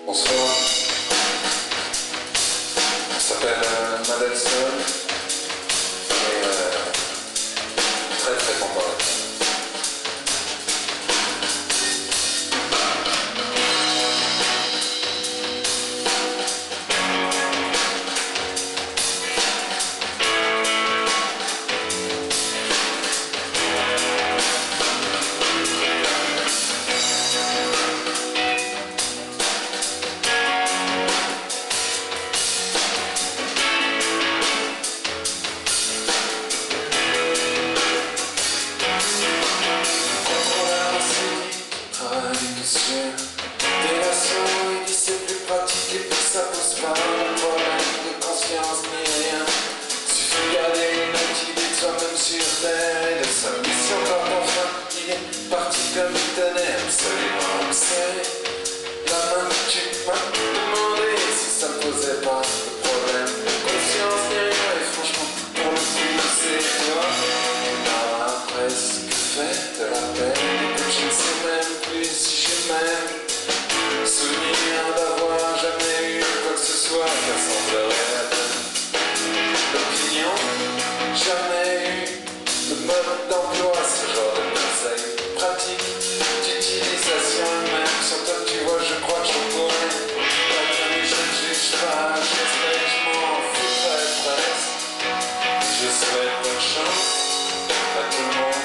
Bonsoir. On s'appelle Madelson et très très content. Et puis ça pose pas de problème de conscience ni rien. Suffit de garder une activité de soi-même sur terre et de sa mission quand enfin il est parti comme il tenait absolument observé. La main tu m'as demandé si ça me posait pas de problème de conscience ni rien. Et franchement pour le coup c'est toi qui m'a presque fait de la peine. Et que je ne sais même plus si je m'aime. Souvenir d'avoir jamais eu quoi que ce soit qui ressemblerait à l'opinion. Jamais eu de mode d'emploi, ce genre de conseil pratique d'utilisation même. Sur toi tu vois, je crois que je pourrais pas bien, je ne juge pas, j'espère que je m'en foutrais presque. Je souhaite bonne chance à tout le monde.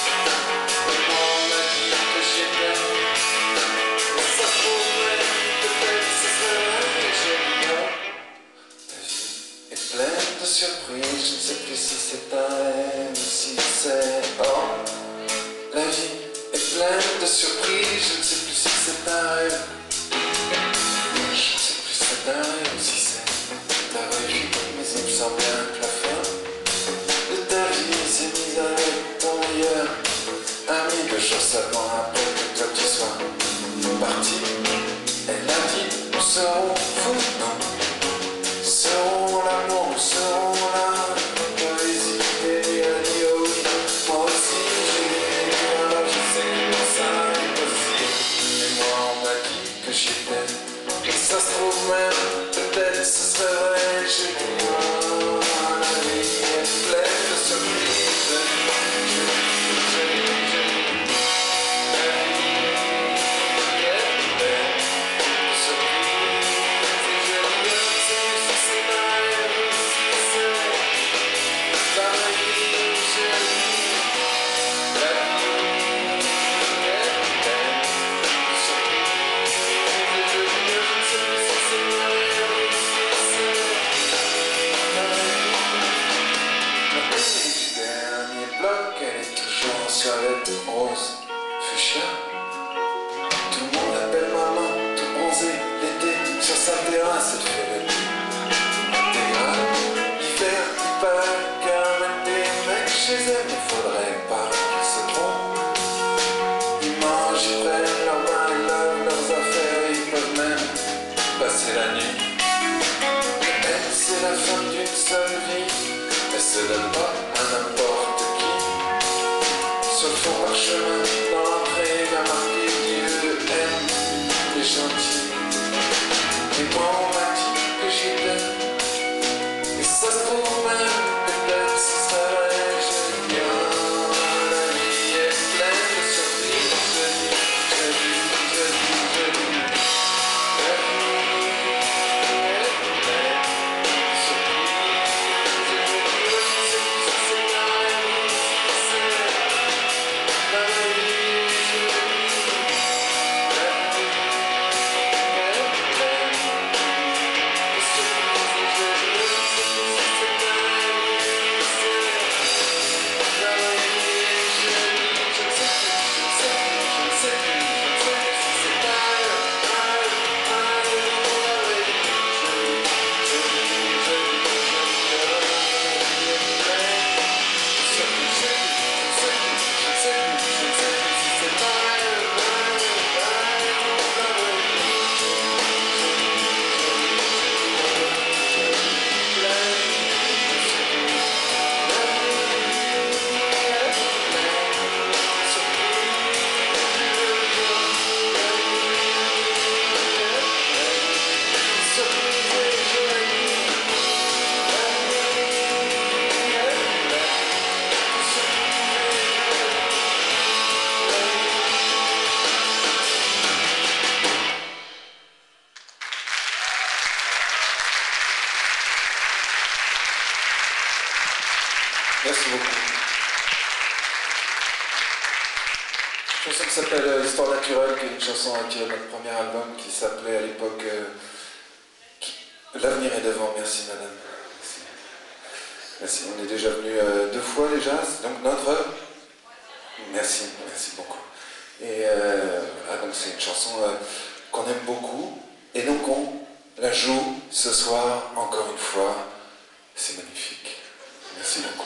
Pleine de surprises, je ne sais plus si c'est un rêve ou si c'est... Oh, la vie est pleine de surprises, je ne sais plus si c'est un rêve. Je ne sais plus si c'est un rêve ou si c'est la vraie vie, mais il me semble bien que la fin de ta vie s'est mise avec ton meilleur ami 2 jours seulement après que toi tu sois parti. Elle a dit, nous serons fous, non? Serons l'amour, nous serons la poésie. Et lui a dit oh oui, moi aussi j'ai lu, alors je sais que ça est possible. Et moi on m'a dit que j'étais, et ça se trouve même, peut-être ce serait vrai. J'ai dit oh, la vie est pleine de surprises. Avec rose, fuchsia. Tout le monde appelle maman, tout bronzé, l'été, sur sa terrasse, elle fait le intégral. L'hiver, il paraît qu'elle ramène des mecs chez elle, il faudrait pas qu'ils se trompent. Ils mangent, ils prennent leurs mains, ils lavent leurs affaires, ils peuvent même passer la nuit. Mais elle, c'est la fin d'une seule vie, elle se donne pas à n'importe qui. Sur le fond parchemin, dans l'entrée, bien marqué Dieu aime les gentils. Et moi on m'a dit que j'étais, et ça se trouve même, peut-être ce serait vrai. J'aime bien, la vie est pleine de surprises. Je dis. La vie est pleine de surprises. s'appelle Histoire naturelle, qui est une chanson tirée de notre premier album qui s'appelait à l'époque L'avenir est devant. Merci madame. Merci. Merci. On est déjà venu 2 fois déjà, c'est donc notre œuvre. Merci, merci beaucoup. Et voilà, donc c'est une chanson qu'on aime beaucoup et donc on la joue ce soir encore une fois. C'est magnifique. Merci beaucoup.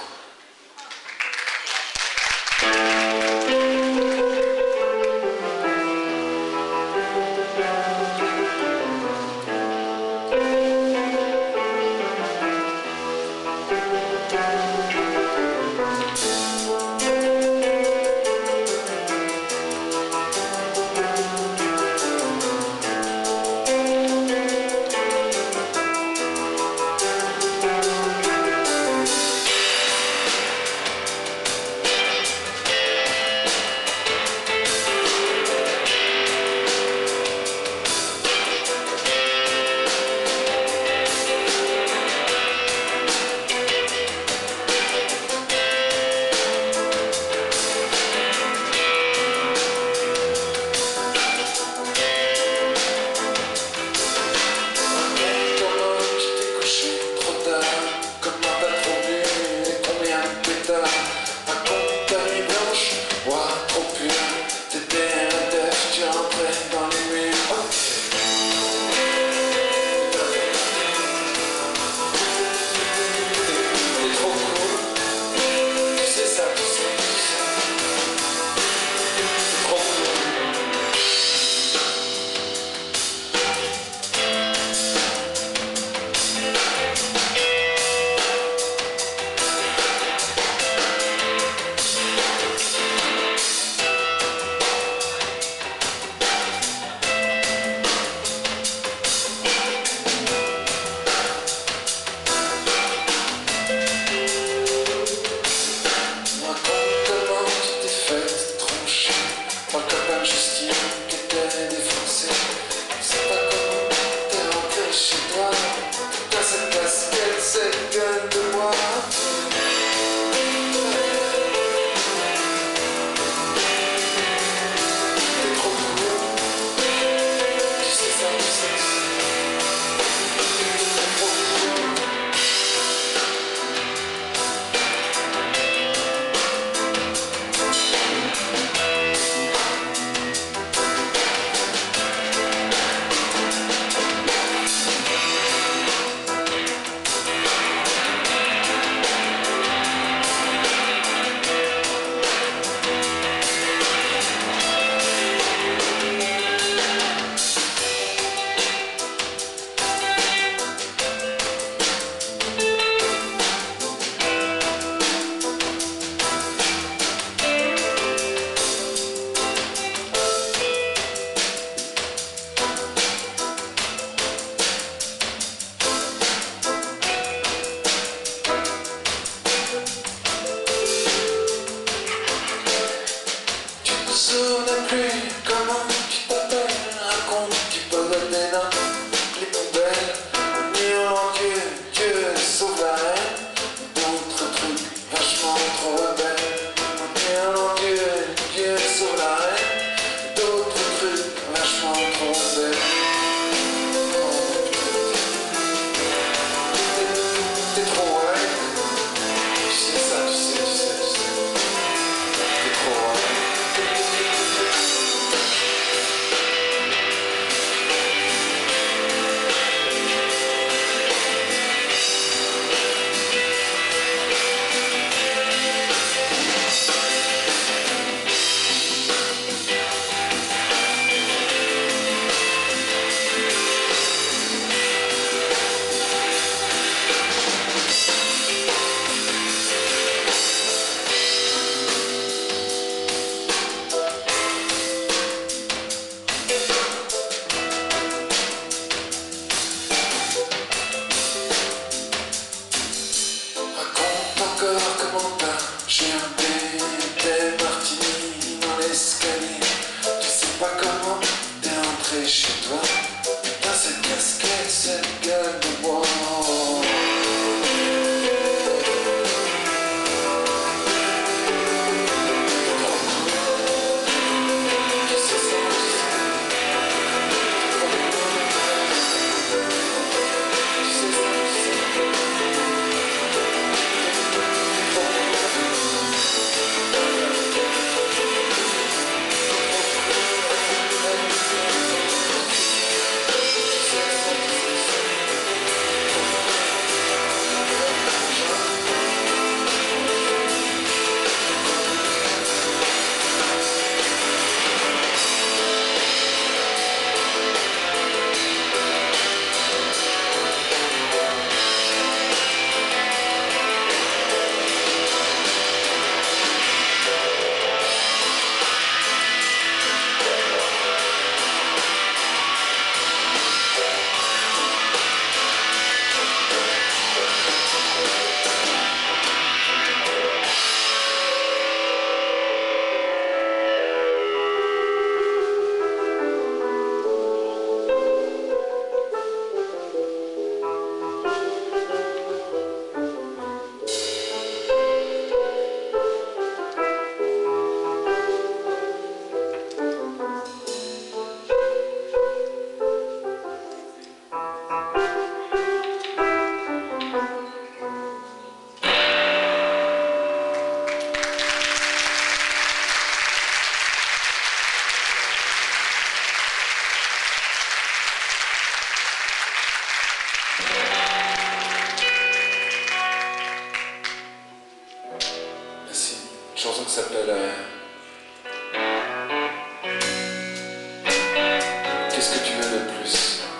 Qu'est-ce que tu veux de plus?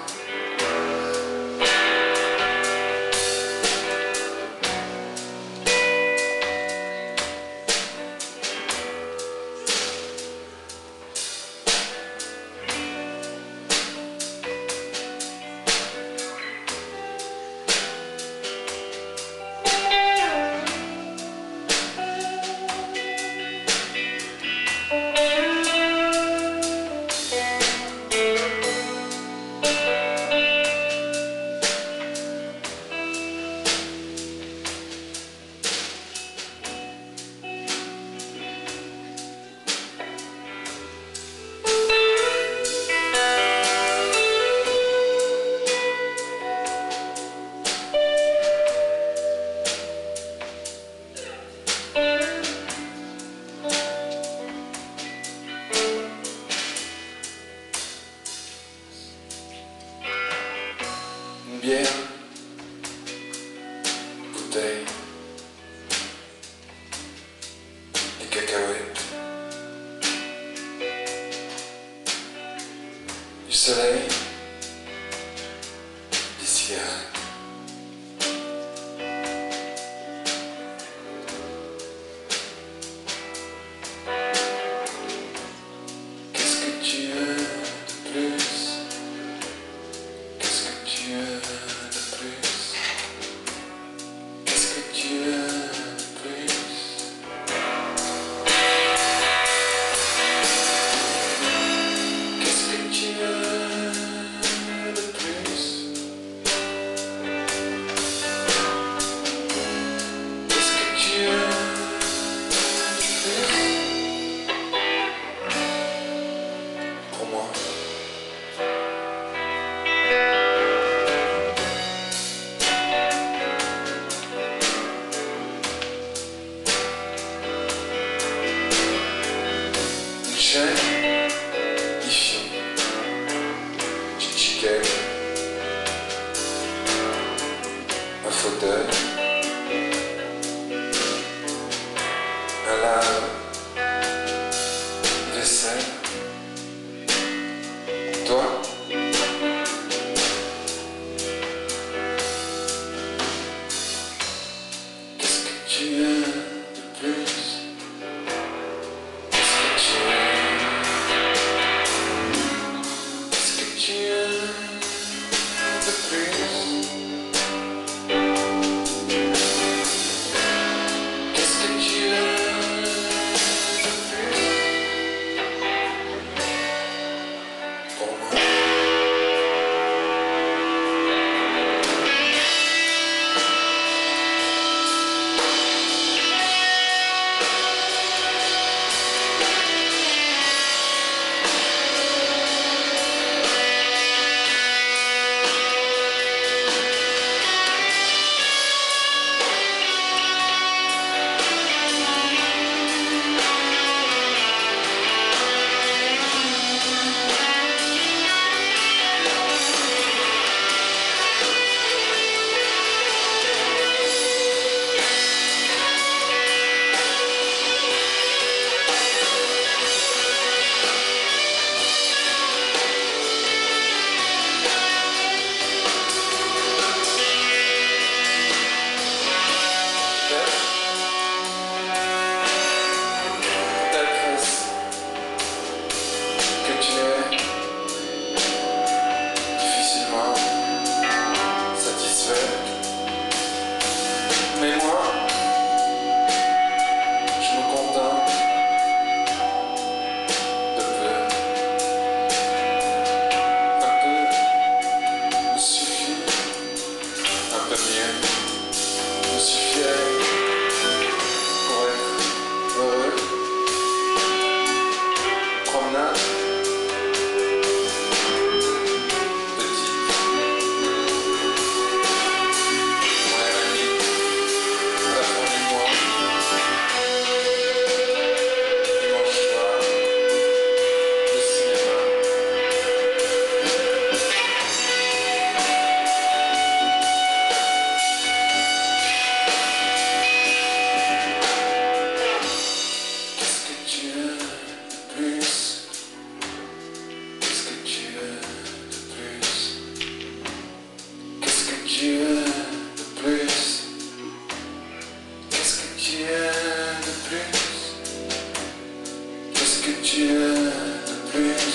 Une bière, bouteille, des cacahuètes, du soleil, des cigarettes. Qu'est-ce que tu veux de plus? Qu'est-ce que tu veux de plus? Qu'est-ce que tu veux de plus? Qu'est-ce que tu veux de plus? Qu'est-ce que tu veux de plus? Pour moi.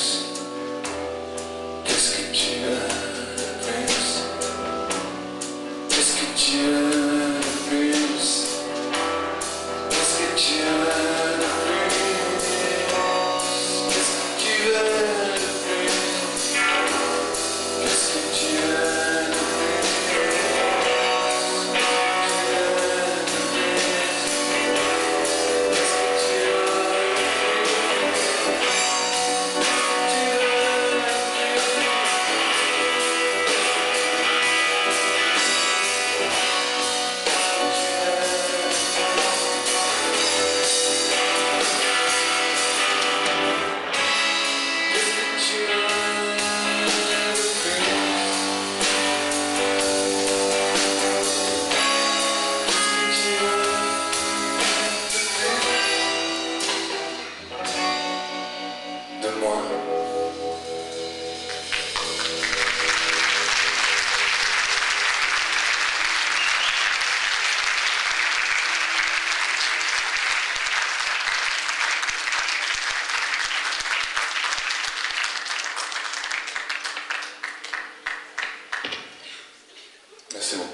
plus? Qu'est-ce que tu veux de plus? Qu'est-ce que tu veux de plus? Qu'est-ce que tu veux de plus? Qu'est-ce que tu veux de plus? Qu'est-ce que tu veux de plus? C'est bon.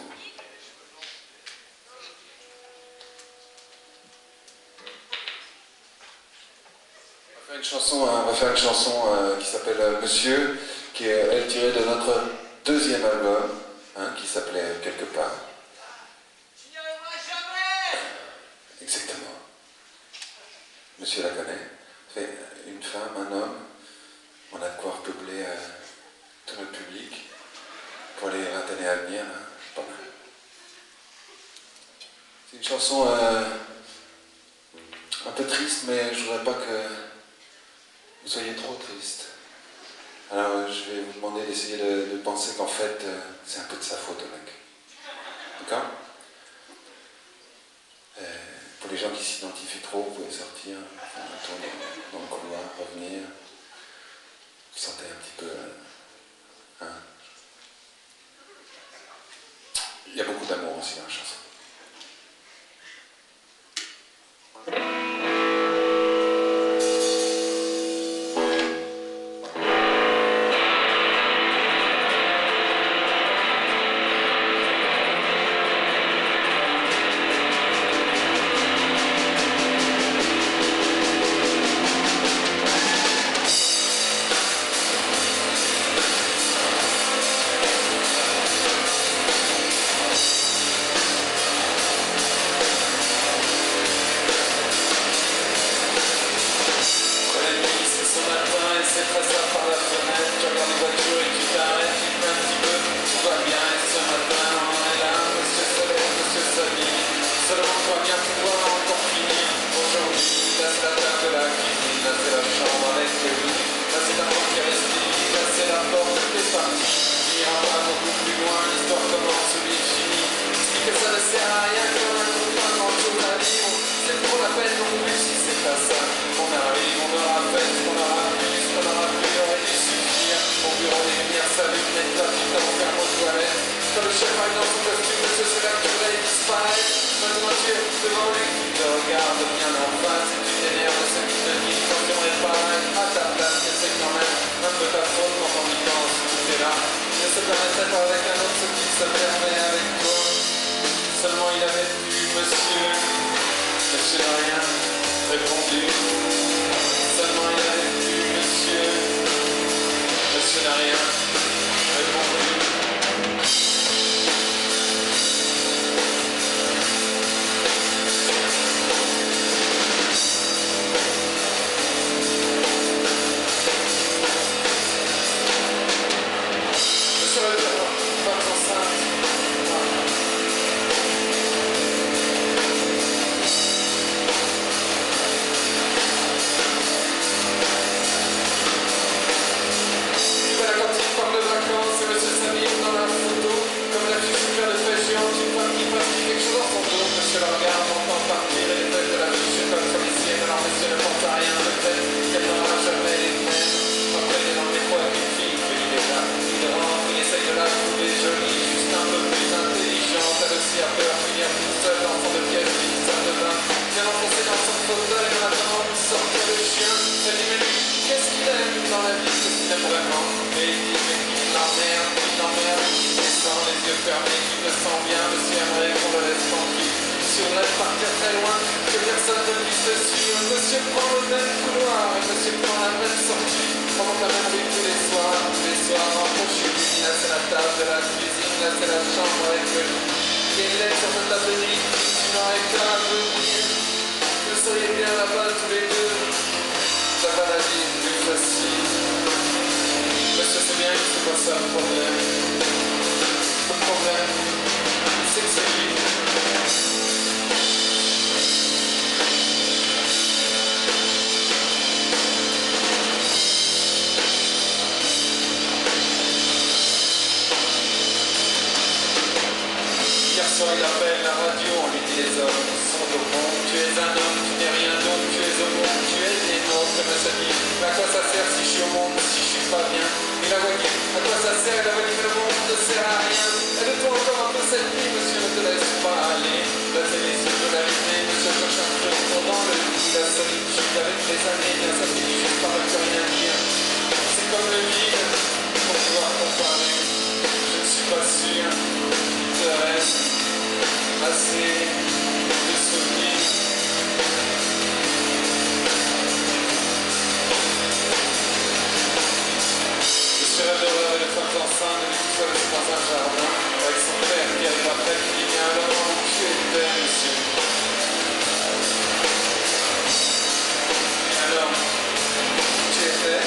On va faire une chanson qui s'appelle Monsieur, qui est elle tirée de notre deuxième album, qui s'appelait Quelque part. Tu n'y arriveras jamais! Exactement. Monsieur la connaît. C'est une femme, un homme. On a de quoi repeupler tout notre public pour les 20 années à venir. Pas mal. C'est une chanson un peu triste, mais je voudrais pas que vous soyez trop triste. Alors je vais vous demander d'essayer de penser qu'en fait c'est un peu de sa faute au mec. D'accord? Pour les gens qui s'identifient trop, vous pouvez sortir, faire un tour dans le couloir, revenir. Vous sentez un petit peu... Il y a beaucoup d'amour aussi dans la chanson. Quand il parle de vraiment. Mais il l'emmerde, il descend, les yeux fermés, tu te sens bien, monsieur aimerait qu'on le laisse tranquille. Monsieur voudrait partir très loin, que personne ne puisse le suivre. Monsieur prend le même couloir, et monsieur prend la même sortie. Pendant que la même rue tous les soirs, entre chez lui, là c'est la table de la cuisine, là c'est la chambre avec le lit. Il y a une lettre sur cette table de nuit, tu n'aurais qu'à venir. Vous seriez bien là-bas tous les deux. Ça va la vie plus facile. Monsieur c'est bien, c'est pas ça le problème. Le problème, c'est que c'est lui. Hier soir il appelle la radio, on lui dit les hommes sont au monde. Tu es un homme, tu n'es rien d'autre, tu es au monde, tu es des nôtres. Mais ça dit, mais à quoi ça sert si je suis au monde, si je suis pas bien? Il a voyé, à quoi ça sert? Il a voyé, mais le monde ne sert à rien. Aide-toi encore un peu cette nuit, monsieur, ne te laisse pas aller. La télé sur de l'allumée, monsieur cherche un truc dans le lit. La solitude avec les années, bien ça finit juste par ne plus rien dire. C'est comme le vide, pour pouvoir comparer. Je ne suis pas sûr. Il reste assez de souvenirs. Je rêve de voir les femmes enceintes et les toiles dans un jardin avec son père qui arrive après qui dit bien alors tu étais monsieur. Et alors tu étais?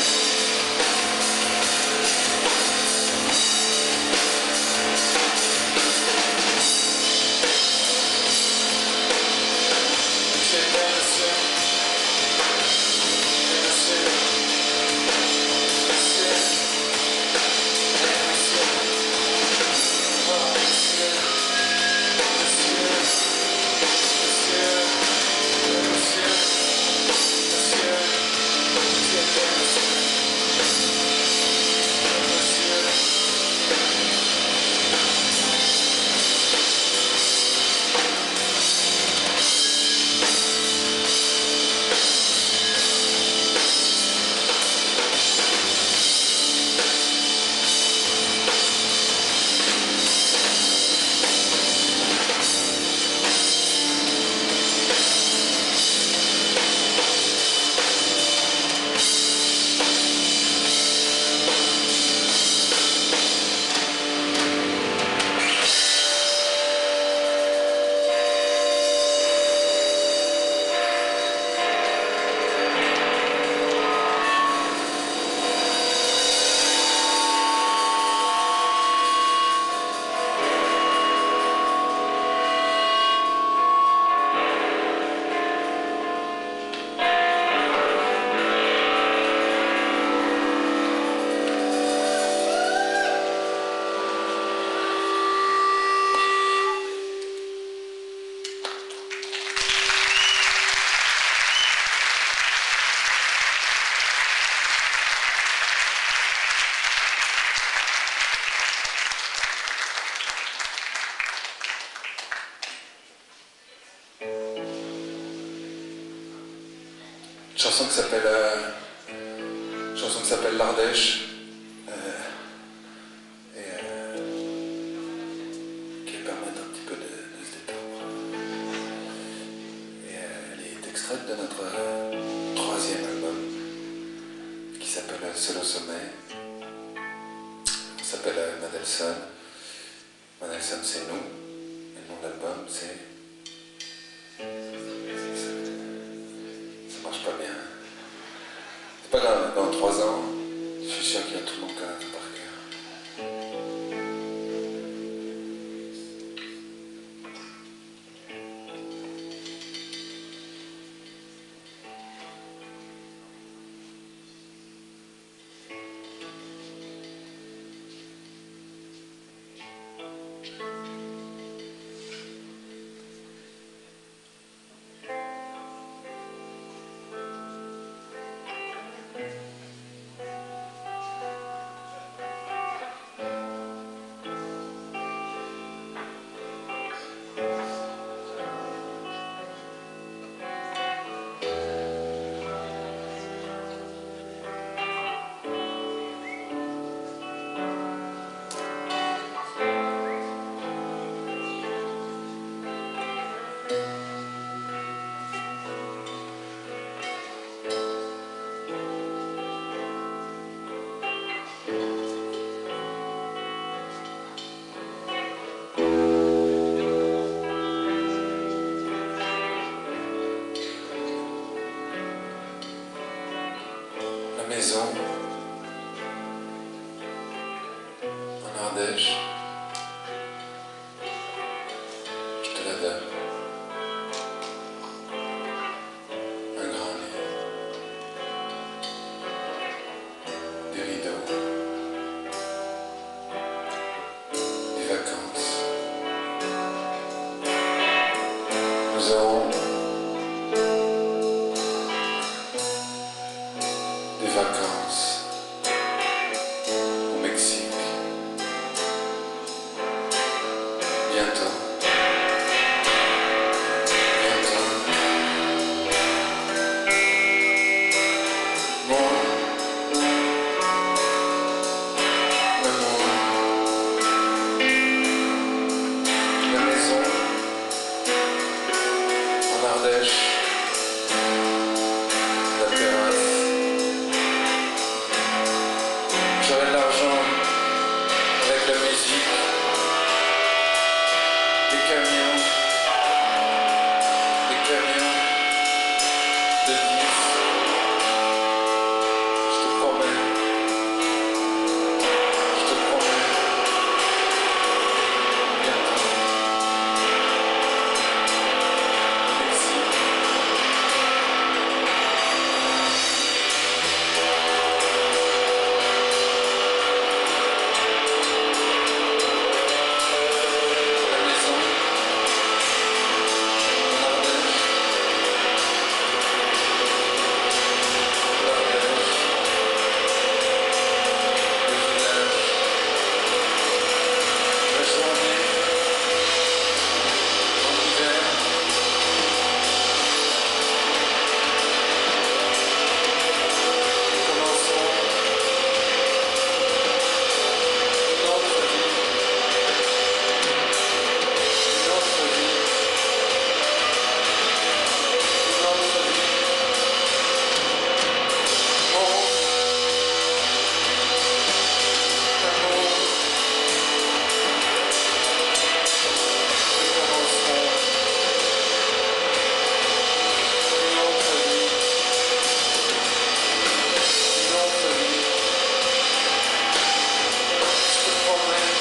Chanson qui s'appelle l'Ardèche qui permet un petit peu de se détendre. Et elle est extraite de notre troisième album qui s'appelle Seul au sommet. On s'appelle Mandelson. Mandelson c'est nous et le nom de l'album c'est... Ça marche pas bien. C'est pas grave, dans 3 ans, je suis sûr qu'il y a tout le monde connaît par cœur. maison en Ardèche. Je te la donne. Un grand lit, des rideaux, des vacances. Nous aurons des vacances au Mexique. Bientôt. Bientôt. Moi, l'amour, la maison en Ardèche, la terrasse. J'aurai de l'argent avec la musique, des camions de disques. Je te promets, bientôt, au Mexique. La maison en Ardèche, le village, la journée, en hiver. Nous commencerons notre vie, notre vie, notre vie. Mon amour, nous commencerons notre vie, notre vie. Je te promets,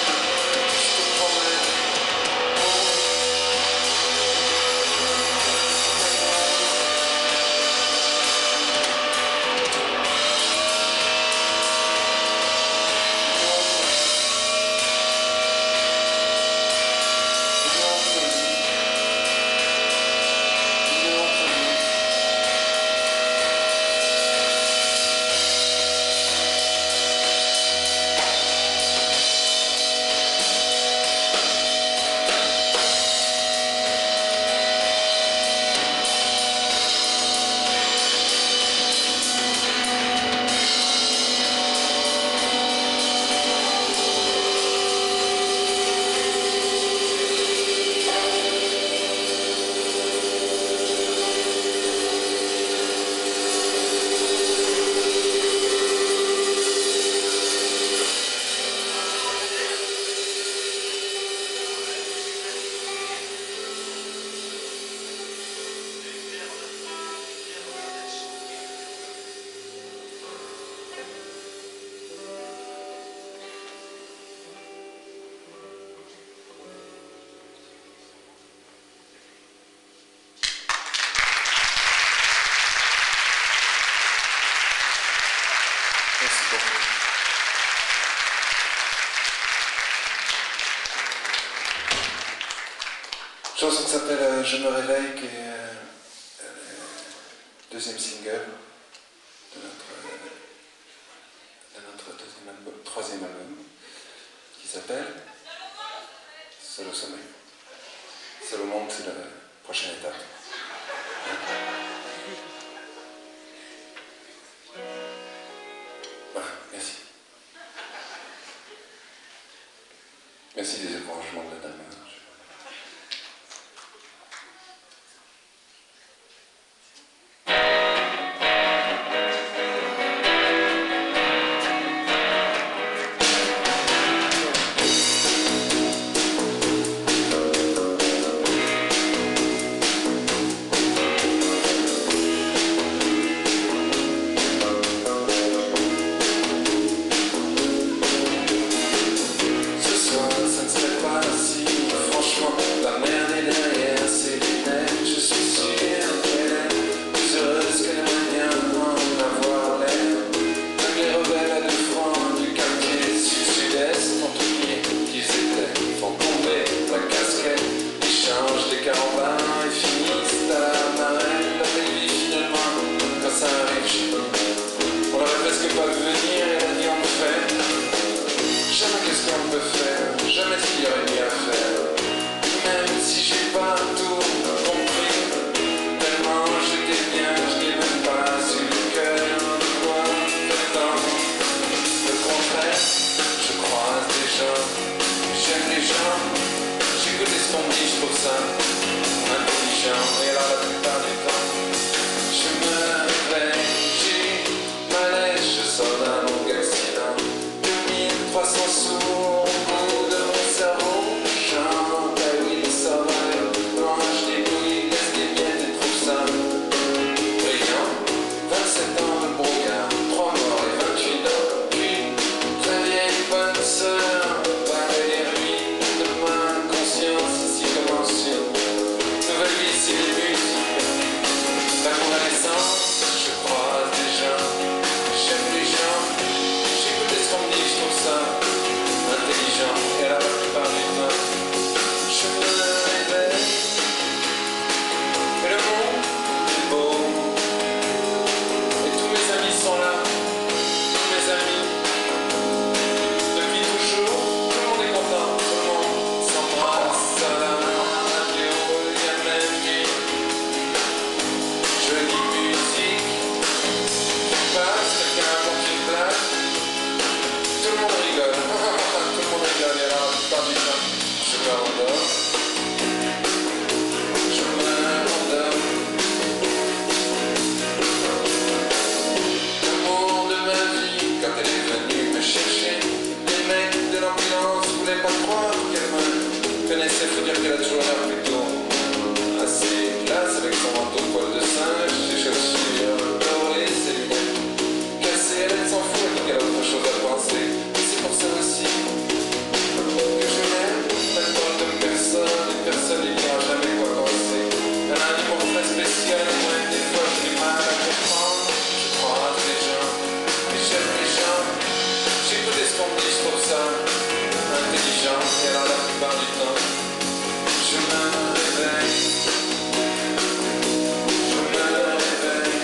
merci beaucoup. Chanson qui s'appelle Je me réveille, qui est le deuxième single de notre troisième album, qui s'appelle Seul au sommeil. Seul au monde, c'est la prochaine étape. Voilà, merci. Merci des encouragements de la dame. ce qu'on me dit, je trouve ça intelligent. Et alors la plupart du temps, je me réveille, j'ai malaise, je sors d'un long accident. 2300 sous au bout de mon cerveau, chante, ah oui, le sauvage, mange des bouillies, laisse des miettes et trouve ça brillant. 27 ans de brouillard, 3 morts et 28 ans. Puis, ta vieille bonne sœur, les ruines de ma conscience, ici commence une nouvelle vie, c'est les musiques. La convalescence, je croise des gens, j'aime les gens, j'écoute ce qu'on me dit, je trouve ça intelligent. Et alors la plupart du temps, je me réveille, et le monde est beau, et tous mes amis sont là, tous mes amis. Depuis toujours, tout le monde est content, tout le monde s'embrasse à la radio, il y a même une jolie musique qui passe, quelqu'un apporte une blague, tout le monde rigole, tout le monde rigole, et alors la plupart du temps, je me rendors, je me rendors. L'amour de ma vie, quand elle est venue me chercher, les mecs de l'ambulance voulaient pas croire qu'elle me connaissait, faut dire qu'elle a toujours l'air plutôt assez classe avec son manteau de poil de singe, ses chaussures dorées, ses lunettes cassées, elle s'en fout, elle dit qu'elle a autre chose à penser. Et c'est pour ça aussi que je l'aime, elle parle de personne et personne n'y dira jamais quoi penser. Elle a un humour très spécial, et moi des fois j'ai du mal à comprendre. Je croise les gens, et j'aime les gens, j'écoute ce qu'on me dit, je trouve ça intelligent. Et alors la plupart du temps, je me réveille, je me réveille,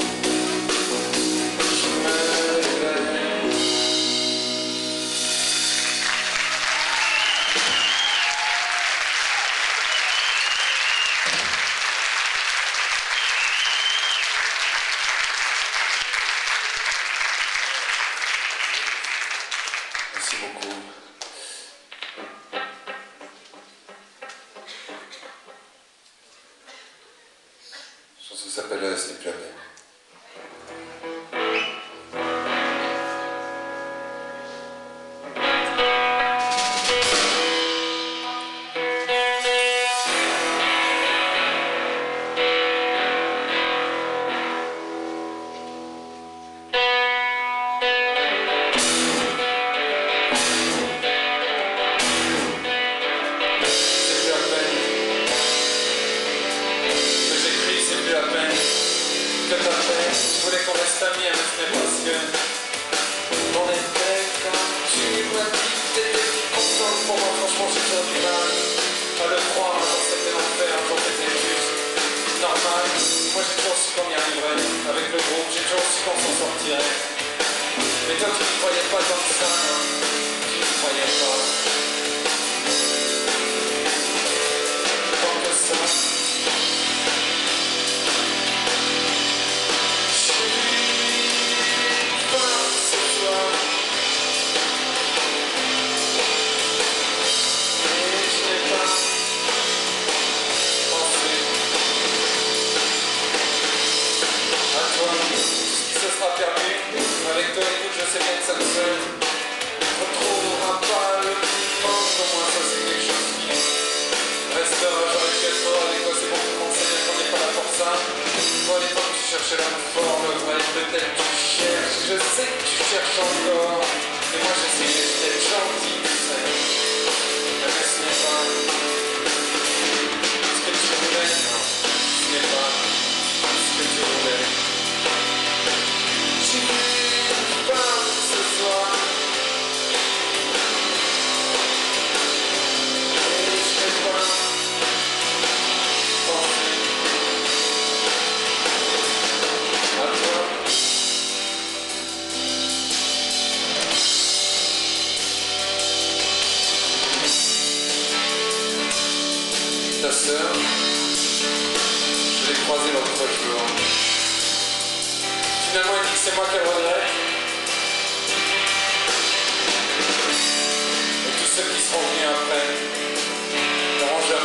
je me réveille. Merci beaucoup. La chanson s'appelle Ce n'est plus la peine. Avec le groupe, j'ai toujours su qu'on s'en sortirait. Mais toi tu ne croyais pas tant que ça, hein. Tu ne croyais pas. Tant que ça. Je suis pas ce soir. Et je n'ai pas pensé à toi. Ce sera perdu. Avec toi, écoute, je sais bien que ça ne se retrouvera pas le dimanche. Au moins, ça c'est quelque chose qui restera. J'aurais pu être heureux avec toi, c'est bon, tout le monde sait bien qu'on n'est pas là pour ça. Toi, à l'époque, tu cherchais la forme, vrai, peut-être tu cherches. Je sais que tu cherches encore. Et moi, j'essayais d'être gentil, tu sais. Mais ce n'est pas ce que tu voulais. Non, ce n'est pas ce que tu voulais. Tu parles ce soir. Et je n'ai pas pensé à toi. Ta sœur, je l'ai croisée l'autre jour. Finalement, elle dit que c'est moi qu'elle regrette. Et tous ceux qui seront venus après n'auront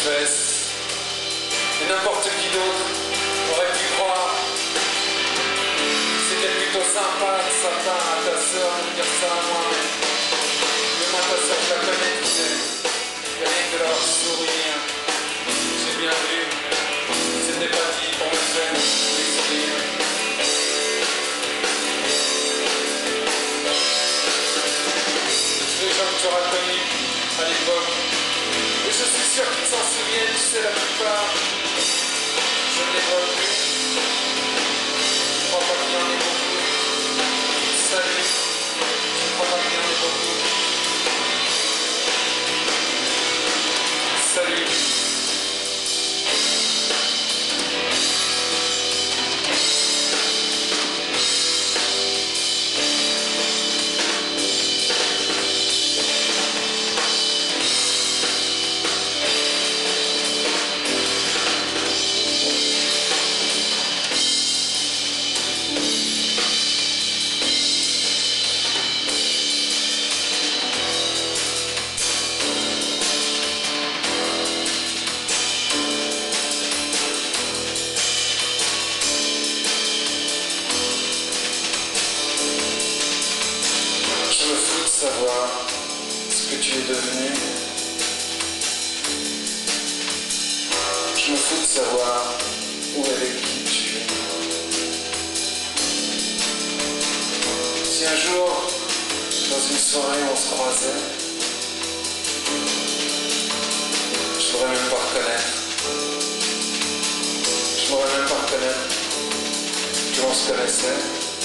fesses. Et n'importe qui d'autre aurait pu croire. C'était plutôt sympa de sa part à ta sœur de dire ça à moi. Mais moi ta sœur je la connais, tu sais. Rien que de leur sourire. J'ai bien vu. C'était pas dit pour me faire plaisir. Les gens que tu auras connus à l'époque. Et je suis sûr qu'ils s'en souviennent, tu sais, la plupart. Je ne les vois plus. Je crois pas qu'il y en ait beaucoup. Salut. Je crois pas qu'il y en ait beaucoup. Salut. Savoir ce que tu es devenu. Je me fous de savoir où et avec qui tu es. Si un jour, dans une soirée, on se croisait, je pourrais même pas reconnaître. Je pourrais même pas reconnaître qu'on se connaissait.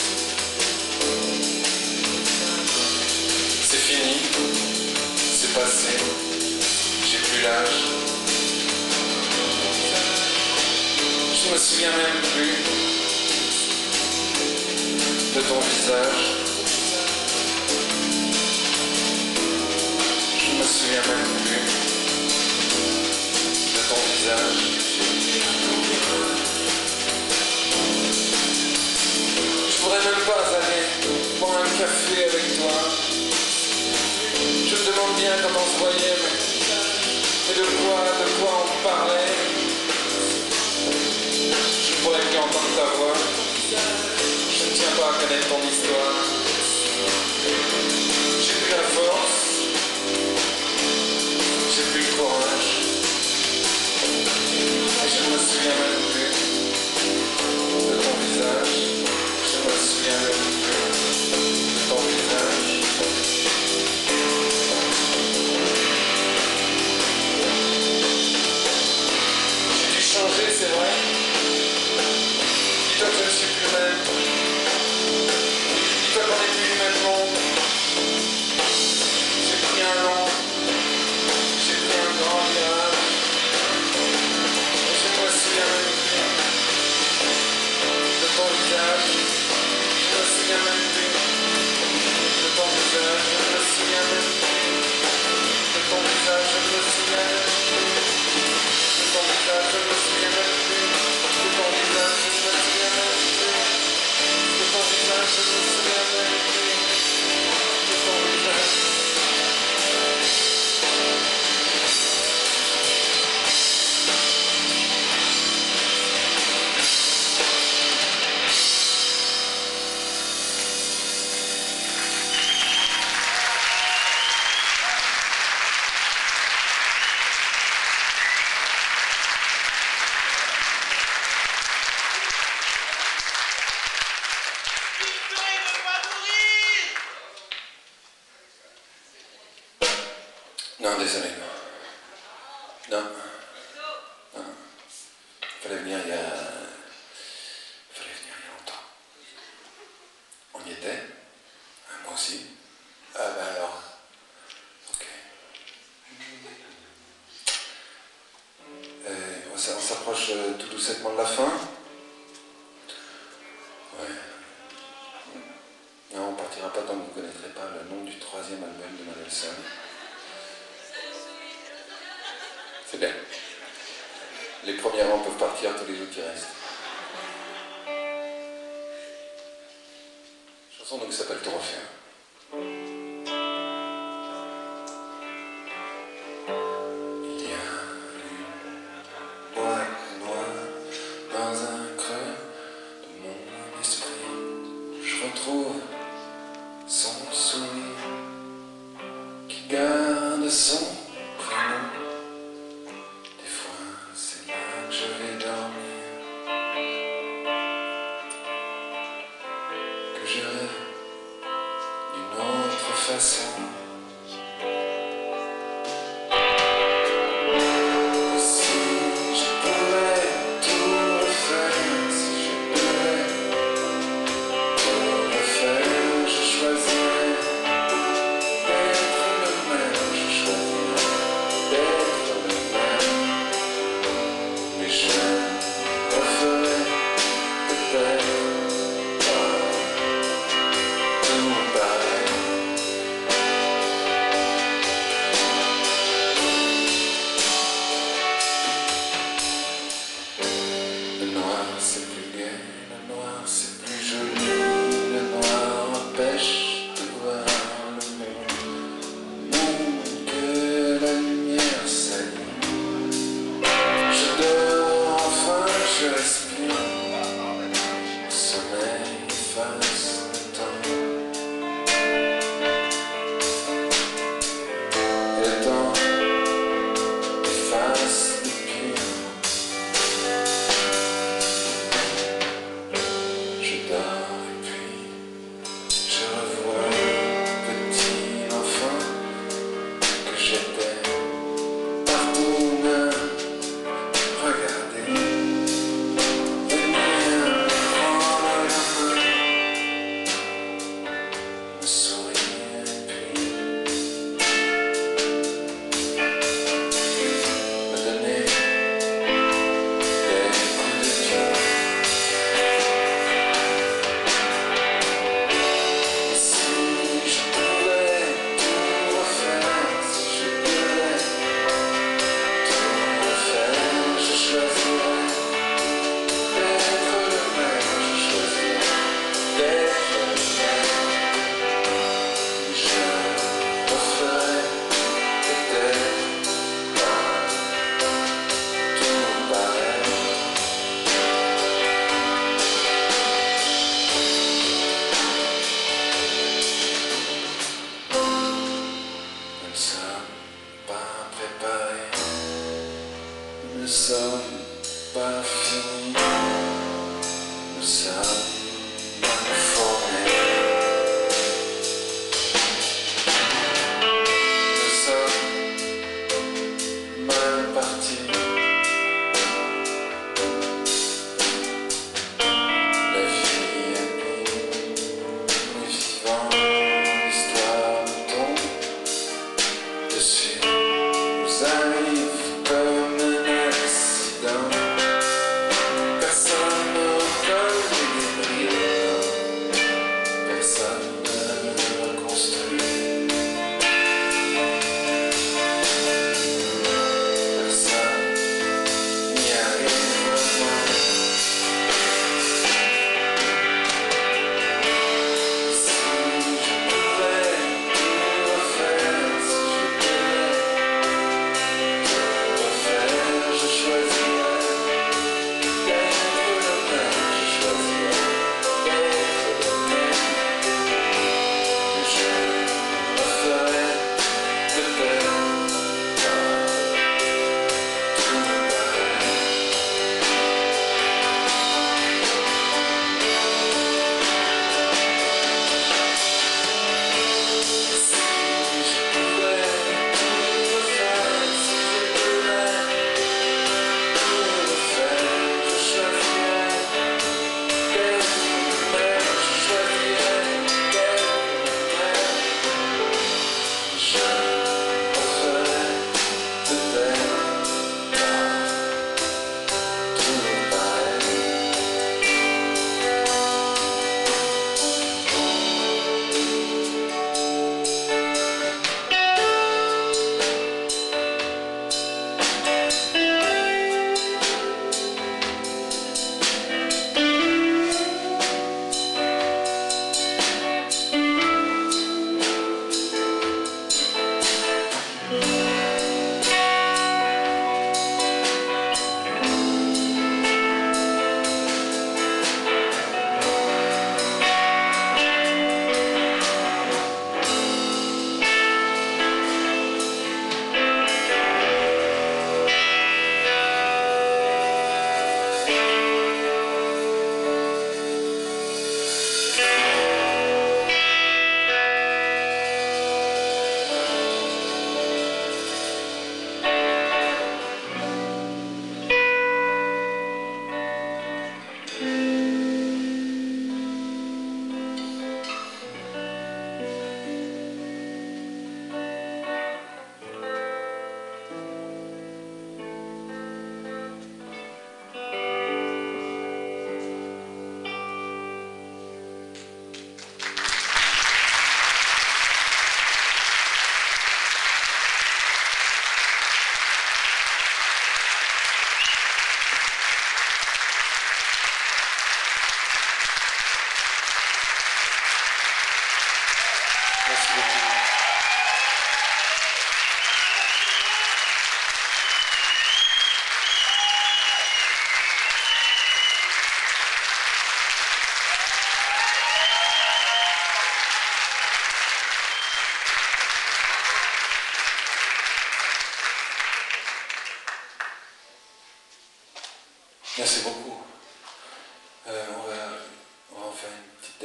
C'est fini, c'est passé, j'ai plus l'âge. Je me souviens même plus de ton visage. Je me souviens même plus de ton visage. Je pourrais même pas aller boire un café avec toi. Je me demande bien comment on se voyait, mais de quoi on parlait. Je ne pourrais plus entendre ta voix. Je ne tiens pas à connaître ton histoire. J'ai plus la force. J'ai plus le courage. Et je ne me souviens même plus de ton visage. Je ne me souviens même plus de ton visage. C'est vrai. Dis-toi que je ne suis plus le même. Dis-toi qu'on n'est plus du même monde. J'ai pris un long, j'ai pris un grand virage. Et je me souviens même plus de ton visage. Je me souviens même plus de ton visage. Je me souviens même plus de ton visage. Je me souviens même plus de ton visage. Je me souviens même plus. Non, désolé. Non. Non. Fallait venir il y a longtemps. On y était. Moi aussi. Ah bah alors. Ok. On s'approche tout doucement de la fin. Ouais. Non, on partira pas tant que vous ne connaîtrez pas le nom du 3e album de Mendelssohn. C'est bien. Les premiers rangs peuvent partir, tous les autres qui restent. Chanson donc qui s'appelle Trophée. Il y a une retrouve son souvenir qui garde son prénom. Des fois c'est là que je vais dormir, que je rêve d'une autre façon. C'est plus gai, le noir c'est plus joli, le noir empêche de voir le monde que la lumière s'allume. Je dors, enfin je respire, le sommeil efface le temps. Et le temps efface le pire.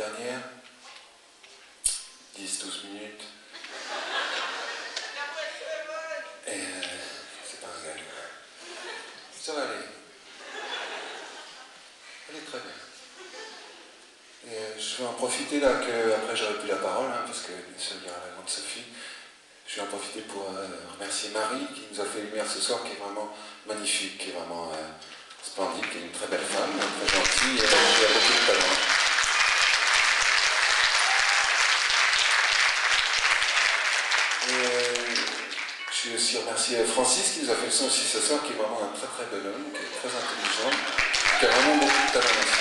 dernière. 10-12 minutes. Et c'est pas un gag. Ça va aller. Elle est très bien. Et je vais en profiter là, que après j'aurai plus la parole, hein, parce que bien sûr il y aura la grande Sophie. Je vais en profiter pour remercier Marie qui nous a fait lumière ce soir, qui est vraiment magnifique, qui est vraiment splendide, qui est une très belle femme, très gentille et qui a beaucoup de talent. Je vais aussi remercier Francis qui nous a fait le son aussi ce soir, qui est vraiment un très très bel homme, qui est très intelligent, qui a vraiment beaucoup de talent aussi.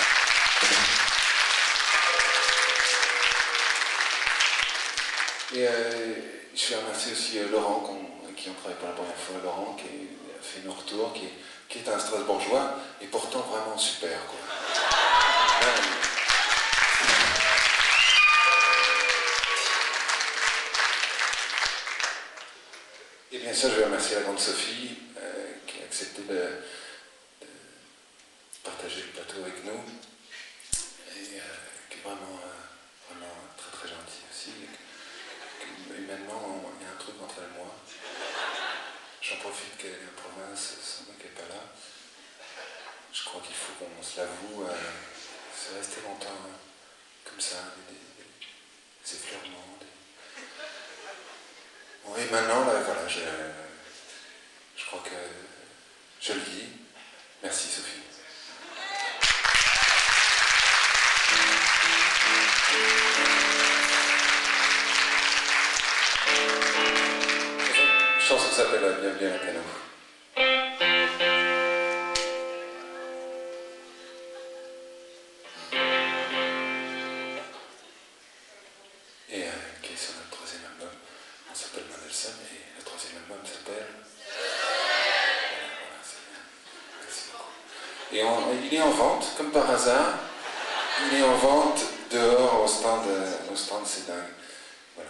Et je vais remercier aussi Laurent, qui on travaille pour la première fois, Laurent, qui a fait nos retours, qui est un Strasbourgeois, et pourtant vraiment super, quoi. Et bien sûr, je vais remercier la grande Sophie, qui a accepté de partager le plateau avec nous, et qui est vraiment, vraiment très très gentille aussi. Humainement, il y a un truc entre elle et moi. J'en profite qu'elle est en province, sans doute qu'elle n'est pas là. Je crois qu'il faut qu'on se l'avoue. C'est resté longtemps comme ça, des effleurements. Bon, et maintenant, là, voilà, je crois que je le dis. Merci Sophie. Une chanson qui s'appelle Bienvenue à la piano. Et qui est sur notre troisième album. On s'appelle Mendelssohn et le troisième album s'appelle... Voilà, c'est bien. Merci beaucoup. Et il est en vente, comme par hasard. Il est en vente dehors au stand c'est dingue. Voilà.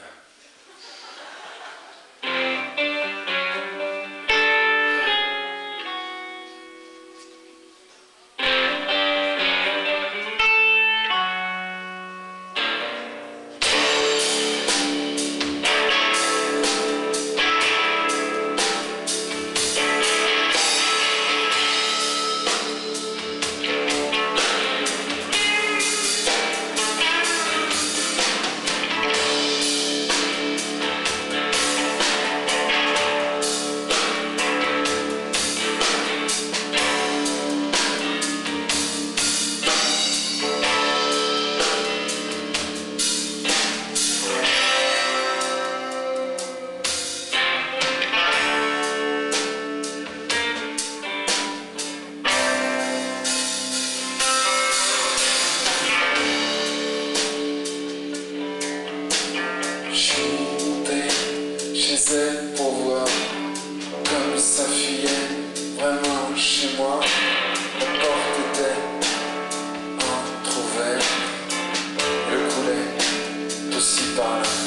Pour voir comme ça fuyait vraiment chez moi. La porte était entrouverte, le coulait aussi par là.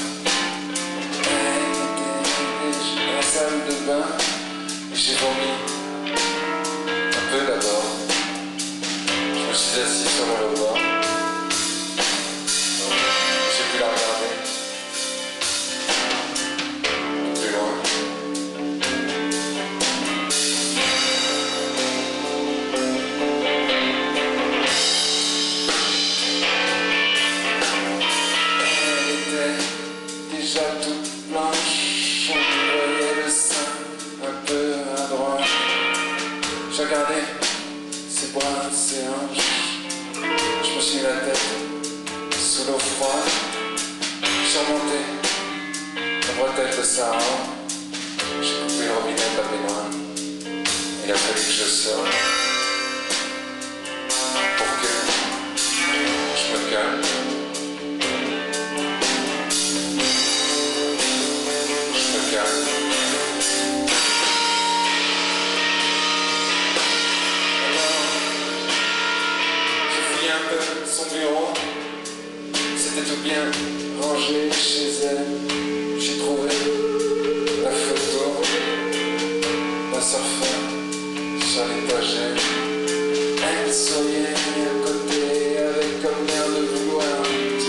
Elle était dans la salle de bain, j'ai vomi un peu d'abord. Je me suis assis sur le rebord, j'ai pu la regarder. Déjà toute blanche, on voyait le sein un peu à droite. J'ai regardé ses bras, ses hanches. Je me suis mis la tête sous l'eau froide. J'ai remonté la bretelle de sa robe. J'ai coupé le robinet de la baignoire. Il a fallu que je sorte pour que je me calme. Son bureau, c'était tout bien rangé chez elle. J'ai trouvé la photo d'un surfeur sur l'étagère. Elle souriait à côté avec comme l'air de vouloir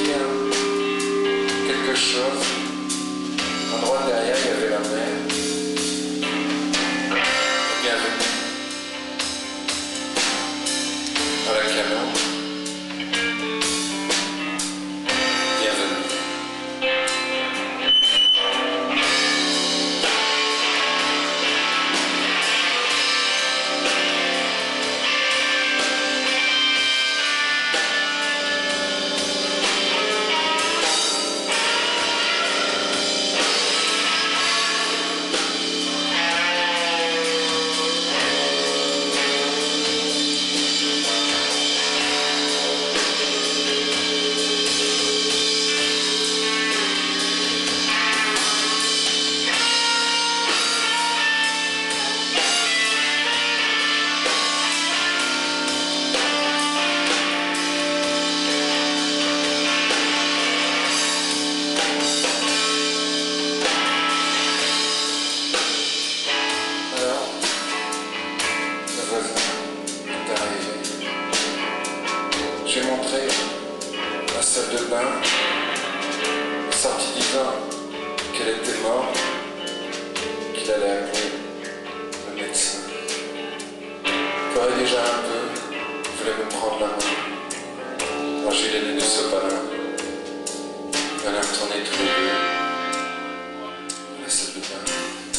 sorti disant qu'elle était morte, qu'il allait appeler le médecin. Pleurait déjà un peu, voulait me prendre la main. Moi j'ai les nez du sopalin. On allait retourner tous les deux à la salle de bain.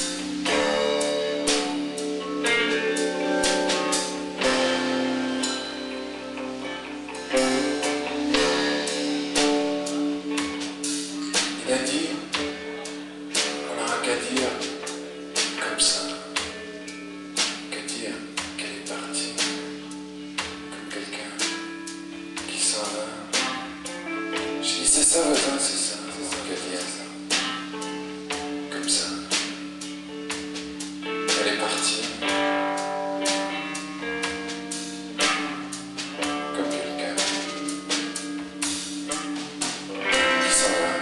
Il a dit, on n'aura qu'à dire comme ça, qu'à dire qu'elle est partie, comme quelqu'un qui s'en va. J'ai dit, c'est ça, voisin, c'est ça, qu'à dire ça, comme ça. Elle est partie, comme quelqu'un qui s'en va.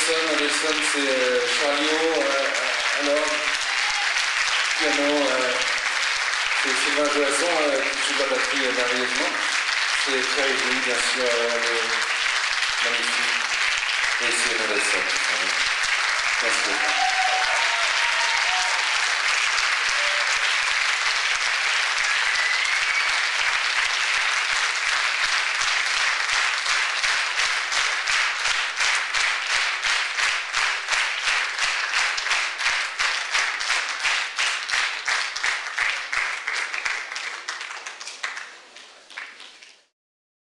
Mendelssohn c'est Charlio, alors, piano, c'est Sylvain Joasson qui joue la batterie merveilleusement. C'est Pierre Ivry, bien sûr, magnifique. Et c'est Mendelssohn.